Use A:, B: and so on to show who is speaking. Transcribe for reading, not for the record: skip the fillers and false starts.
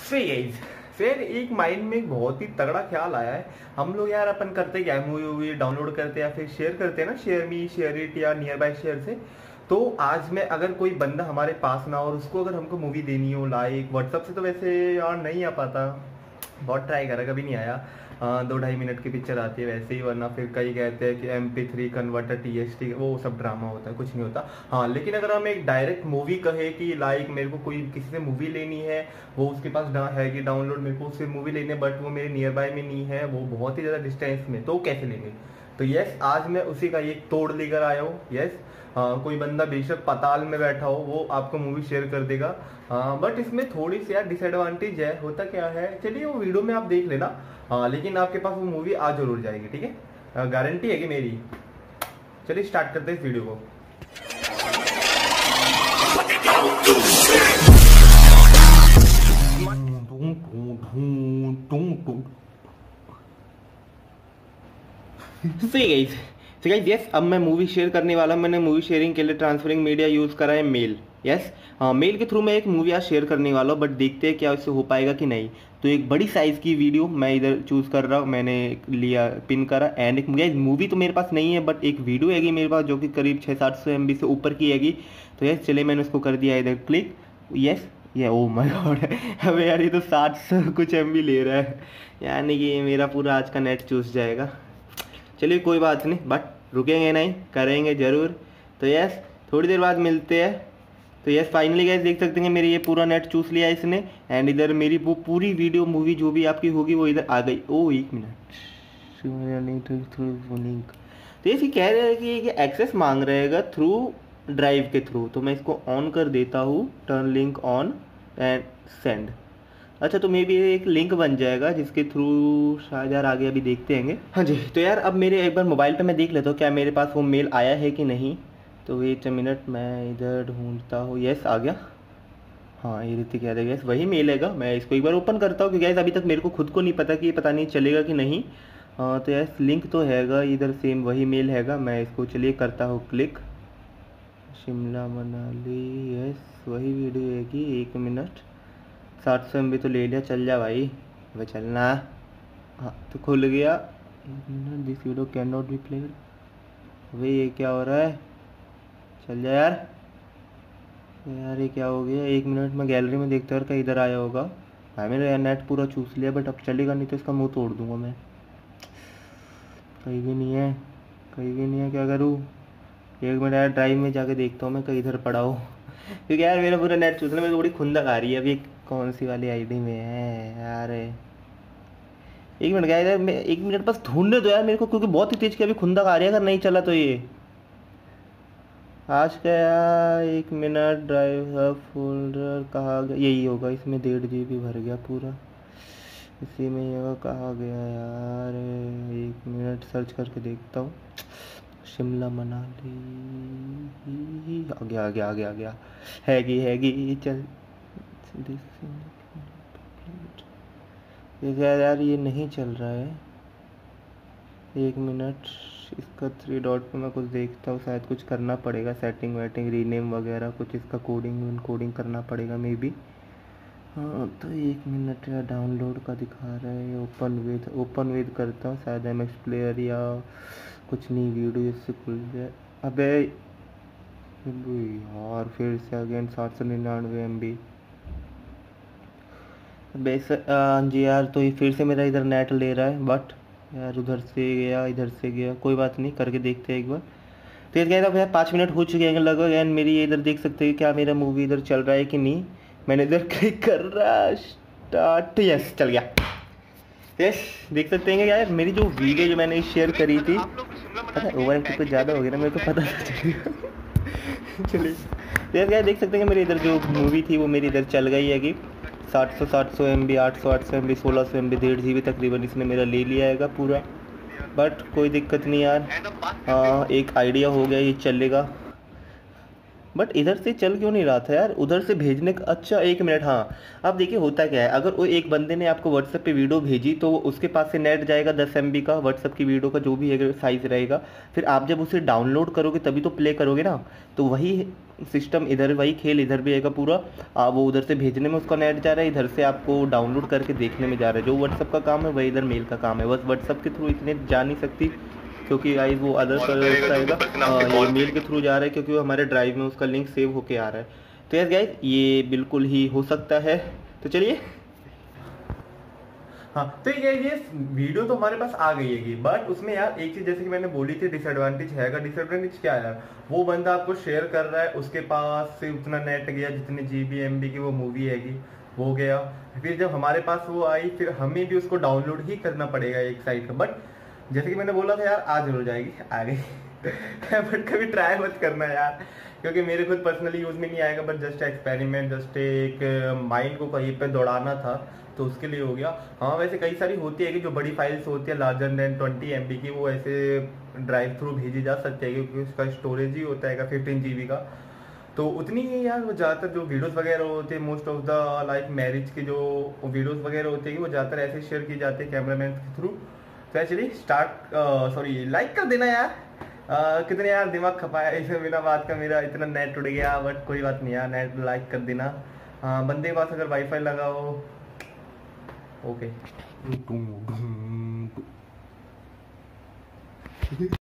A: Phase फिर एक mind में एक बहुत ही तगड़ा ख्याल आया है। हम लोग यार अपन करते क्या है, मूवी वूवी डाउनलोड करते हैं या फिर शेयर करते हैं ना, शेयर मी शेयर इट या नियर बाय शेयर से। तो आज में अगर कोई बंदा हमारे पास ना और उसको अगर हमको मूवी देनी हो लाइक व्हाट्सअप से, तो वैसे यार नहीं आ पाता, बहुत ट्राई करा कभी नहीं आया। 2-2.5 मिनट की पिक्चर आती है वैसे ही, वरना फिर कई कहते हैं कि MP3 कन्वर्टर TXT वो सब ड्रामा होता है, कुछ नहीं होता। हाँ लेकिन अगर हम एक डायरेक्ट मूवी कहे कि लाइक मेरे को कोई किसी से मूवी लेनी है, वो उसके पास है कि डाउनलोड, मेरे को उससे मूवी लेनी है बट वो मेरे नियर बाय में नहीं है, वो बहुत ही ज़्यादा डिस्टेंस में, तो कैसे लेंगे। तो यस, आज मैं उसी का एक तोड़ लेकर आया हूँ। यस, कोई बंदा बेशक पाताल में बैठा हो वो आपको मूवी शेयर कर देगा। बट इसमें थोड़ी सी यार डिसएडवांटेज है। होता क्या है, चलिए वो वीडियो में आप देख लेना। लेकिन आपके पास वो मूवी आ जरूर जाएगी, ठीक है, गारंटी है कि मेरी। चलिए स्टार्ट करते हैं इस वीडियो को। तो गाइस यस, अब मैं मूवी शेयर करने वाला हूं। मैंने मूवी शेयरिंग के लिए ट्रांसफरिंग मीडिया यूज़ करा है मेल। यस, मेल के थ्रू मैं एक मूवी आज शेयर करने वाला हूँ, बट देखते हैं क्या इससे हो पाएगा कि नहीं। तो एक बड़ी साइज़ की वीडियो मैं इधर चूज़ कर रहा हूँ, मैंने लिया पिन करा। एंड एक मूवी तो मेरे पास नहीं है, बट एक वीडियो हैगी मेरे पास जो कि करीब 600-700 MB से ऊपर की हैगी। तो यस चलिए, मैंने उसको कर दिया इधर क्लिक। यस ये ओ माय गॉड, अबे यार ये तो 700 कुछ MB ले रहा है, यानी कि मेरा पूरा आज का नेट चूस जाएगा। चलिए कोई बात नहीं, बट रुकेंगे नहीं, करेंगे ज़रूर। तो यस थोड़ी देर बाद मिलते हैं। तो यस फाइनली गाइस देख सकते हैं मेरी ये पूरा नेट चूस लिया इसने। एंड इधर मेरी वो पूरी वीडियो मूवी जो भी आपकी होगी वो इधर आ गई। ओ एक मिनट, तो ये कह रहे हैं कि एक्सेस मांग रहेगा थ्रू ड्राइव के थ्रू। तो मैं इसको ऑन कर देता हूँ, turn link on and send. अच्छा, तो मे बी एक लिंक बन जाएगा जिसके थ्रू शायद यार आगे अभी देखते हैं। हाँ जी, तो यार अब मेरे एक बार मोबाइल पे मैं देख लेता हूँ क्या मेरे पास वो मेल आया है कि नहीं। तो वेट अ मिनट, मैं इधर ढूंढता हूँ। यस आ गया। हाँ ये ऋतिक यादव, यस वही मेल हैगा। मैं इसको एक बार ओपन करता हूँ क्योंकि गैस अभी तक मेरे को खुद को नहीं पता कि पता नहीं चलेगा कि नहीं। तो यस लिंक तो हैगा इधर, सेम वही मेल हैगा। मैं इसको चलिए करता हूँ क्लिक। शिमला मनाली, यस वही वीडियो हैगी। 1 मिनट, 700 MB तो ले लिया, चल जा भाई, वह चलना। हाँ तो खुल गया। 1 मिनट, this video can not be played. भाई ये क्या हो रहा है, चल जा यार। यार ये क्या हो गया। 1 मिनट में गैलरी में देखते और क्या इधर आया होगा। भाई मेरा यार नेट पूरा चूस लिया, बट अब चलेगा नहीं तो इसका मुंह तोड़ दूंगा मैं। कहीं भी नहीं है, कहीं भी नहीं है, क्या करूँ। 1 मिनट यार ड्राइव में जाके देखता हूँ मैं कहीं इधर पड़ा हो, क्योंकि यार मेरा पूरा नेट चूसने में थोड़ी खुंदक आ रही है। अभी कौन सी वाली आईडी में है यार। 1 मिनट यार, मैं 1 मिनट बस ढूंढने दो यार मेरे को, क्योंकि बहुत ही तेज की अभी खुंदक आ रही है। अगर नहीं चला तो ये आज का यार। 1 मिनट, ड्राइव फोल्डर कहाँ गया, यही होगा। इसमें 1.5 GB भर गया पूरा, इसी में ही होगा। कहाँ गया यार। 1 मिनट सर्च करके देखता हूँ। शिमला मनाली, आ गया आ गया आ गया आ गया, हैगी चल। यार ये नहीं चल रहा है। 1 मिनट, इसका 3 डॉट पे मैं कुछ देखता हूँ, शायद कुछ करना पड़ेगा, सेटिंग वेटिंग रीनेम वगैरह कुछ, इसका कोडिंग करना पड़ेगा मे बी। हाँ तो 1 मिनट यार, डाउनलोड का दिखा रहा है। ओपन विद करता हूँ, शायद MX प्लेयर या कुछ नहीं, वीडियो इससे खुल जाए। अबे यार फिर से अगेन 799 MB। जी यार, तो ये फिर से मेरा इधर नेट ले रहा है, बट यार उधर से गया इधर से गया, कोई बात नहीं, करके देखते हैं एक बार। तो ये कहता भैया 5 मिनट हो चुके हैं लगभग। एंड मेरी ये इधर देख सकते हैं क्या मेरा मूवी इधर चल रहा है कि नहीं। मैंने इधर क्लिक कर रहा, स्टार्ट, यस चल गया। यस देख सकते हैं क्या यार, मेरी जो वीडियो जो मैंने शेयर करी थी, पता है ओवर एक्टिव कुछ ज़्यादा हो गया ना, मेरे को पता चलेगा। चलिए यार क्या देख सकते हैं मेरी इधर जो मूवी थी वो मेरी इधर चल गई है कि 700 MB, 800 MB, 1600 MB, 1.5 GB तकरीबन इसने मेरा ले लिया हैगा पूरा। बट कोई दिक्कत नहीं यार, एक आइडिया हो गया, ये चलेगा। बट इधर से चल क्यों नहीं रहा था यार, उधर से भेजने का। अच्छा 1 मिनट, हाँ। अब देखिए होता क्या है, अगर वो एक बंदे ने आपको व्हाट्सएप पे वीडियो भेजी तो उसके पास से नेट जाएगा 10 MB का व्हाट्सएप की वीडियो का, जो भी अगर साइज़ रहेगा। फिर आप जब उसे डाउनलोड करोगे तभी तो प्ले करोगे ना। तो वही सिस्टम इधर, वही खेल इधर भी आएगा पूरा। वो उधर से भेजने में उसका नेट जा रहा है, इधर से आपको डाउनलोड करके देखने में जा रहा है। जो व्हाट्सएप का काम है वही इधर मेल का काम है। बस व्हाट्सएप के थ्रू इतने जा नहीं सकती, क्योंकि गाइस वो अदर उसका आएगा, ये मेल के थ्रू जा रहा है क्योंकि वो हमारे ड्राइव में उसका लिंक सेव होके आ रहा है। तो यस गाइस, ये बिल्कुल ही हो सकता है। तो चलिए, हाँ। तो ये वीडियो तो हमारे पास आ गई है, बट उसमें यार एक चीज जैसे कि मैंने बोली थी, डिसएडवांटेज है। डिसएडवांटेज क्या है यार, वो बंदा आपको शेयर कर रहा है, उसके पास से उतना नेट गया, जितने GB MB की वो मूवी हैगी वो गया। फिर जब हमारे पास वो आई, फिर हमें भी उसको डाउनलोड ही करना पड़ेगा एक साइड का। बट जैसे कि मैंने बोला था यार, आज हो जाएगी, आ गई। बट कभी ट्राई मत करना यार, क्योंकि मेरे खुद पर्सनली यूज में नहीं आएगा। बट जस्ट एक्सपेरिमेंट, जस्ट एक माइंड को कहीं पे दौड़ाना था, तो उसके लिए हो गया। हाँ, वैसे कई सारी होती है कि जो बड़ी फाइल्स होती है लार्जर देन 20 MB की, वो ऐसे ड्राइव थ्रू भेजी जा सकती है, क्योंकि उसका स्टोरेज ही होता है 15 GB का। तो उतनी ही यार, वो ज़्यादातर जो वीडियोस वगैरह होते हैं, most of the like marriage के जो वीडियोस वगैरह होते हैं, वो ज़्यादातर ऐसे शेयर की जाती है कैमरामैन के थ्रू। तो एक्चुअली लाइक कर देना यार। कितने यार दिमाग खपाया इसमें बिना बात का, मेरा इतना नेट उड़ गया। बट कोई बात नहीं यार, नेट लाइक कर देना। बंदे के पास अगर वाईफाई लगा हो, ओके।